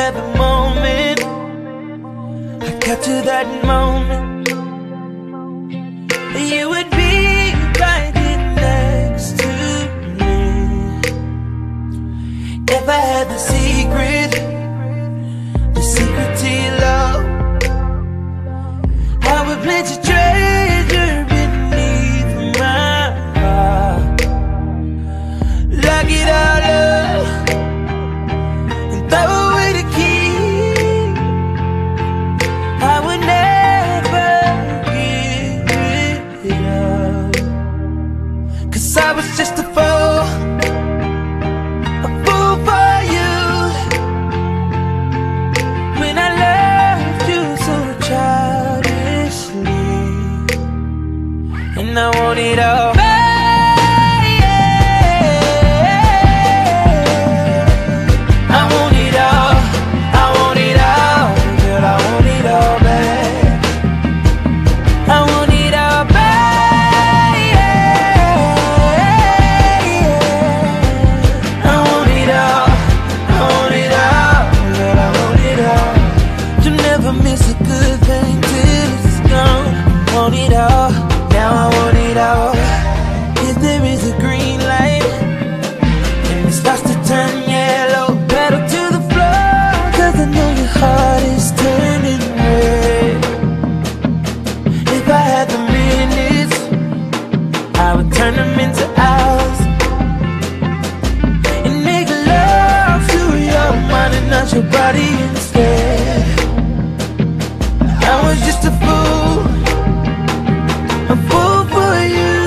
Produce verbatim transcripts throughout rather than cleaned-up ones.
every moment. I capture that moment. You would be right here next to me. If I had the secret, the secret to your love, I would plant your treasure beneath my heart. Lock it all up and throw away the key. I would never give it up, 'cause I was just a fool, a fool for you, when I loved you so childishly. And I want it all. Your body instead. I was just a fool, a fool for you,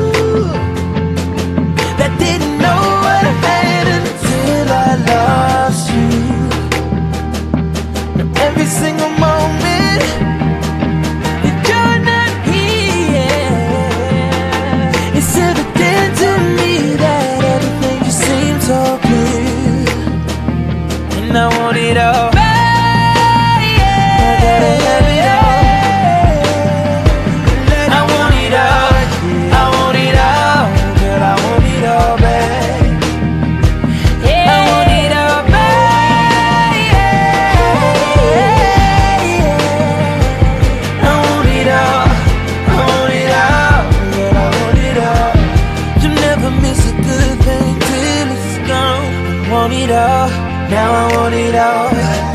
that didn't know what I had until I lost you. Now every single moment that you're not here, it's evident to me that everything just seems so clear. I want it all. I gotta have it all. I want it all. I want it all. Girl, I want it all back. I want it all back. I want it all. I want it all. Girl, I want it all. You never miss a good thing till it's gone. I want it all. Now I want it all.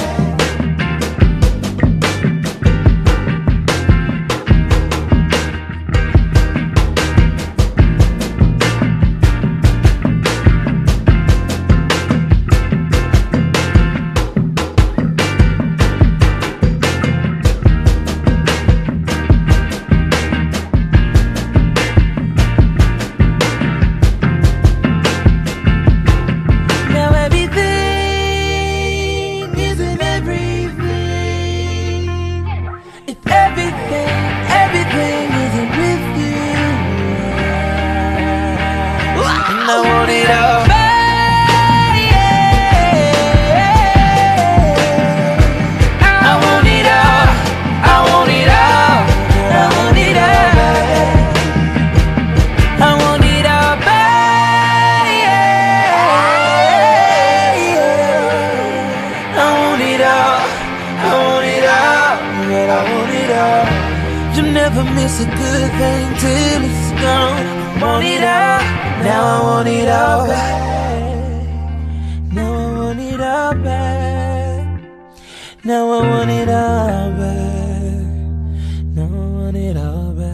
You never miss a good thing till it's gone. I want it all. Now I want it all back. Now I want it all back. Now I want it all back. Now I want it all back.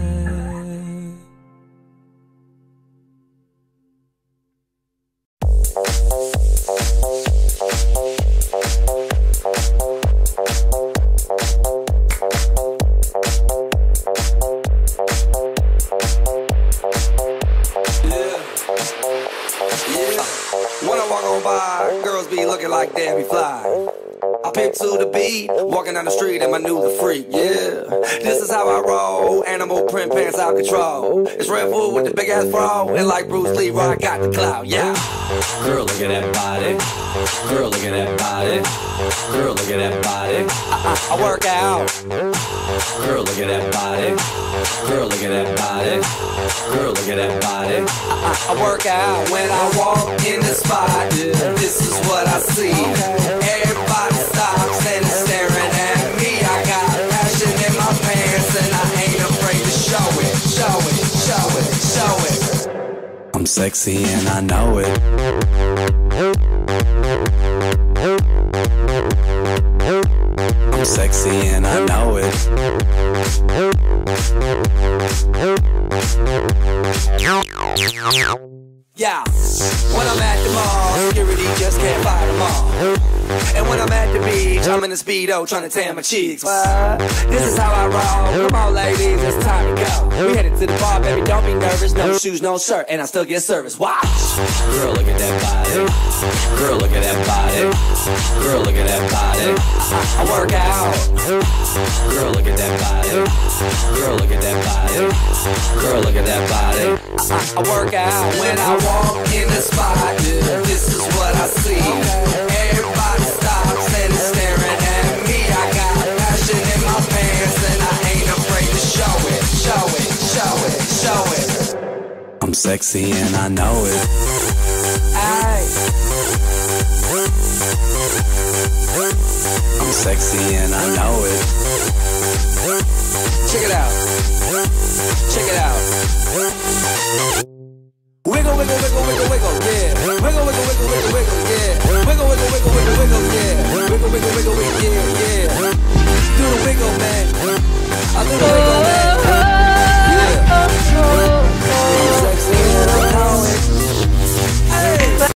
When I walk on by, girls be looking like Debbie Fly. I pimp to the beat, walking down the street and my new the freak, yeah. This is how I roll, animal print pants out control. It's Red Bull with the big ass bra, and like Bruce Lee, I got the clout, yeah. Girl, look at that body. Girl, look at that body. Girl, look at that body. I, I, I work out. Girl, look at that body. Girl, look at that body. Girl, look at that body. I, I, I work out when I walk in the spot. This is what I see. Everybody stop. sexy and I know it. I'm sexy and I know it. Yeah, when I'm at the mall, security just can't fight them all. And when I'm at the beach, I'm in a Speedo trying to tan my cheeks. What? This is how I roll. Come on, ladies, it's time to go. We headed to the bar, baby, don't be nervous. No shoes, no shirt, and I still get service. Watch. Girl, look at that body. Girl, look at that body. Girl, look at that body. I, I work out. Girl, look at that body. Girl, look at that body. Girl, look at that body. I, I, I work out when I walk in the spot. This is what I see. Everybody stops and is staring at me. I got passion in my pants and I ain't afraid to show it, show it, show it, show it. I'm sexy and I know it. Aye. I'm sexy and I know it. Check it out.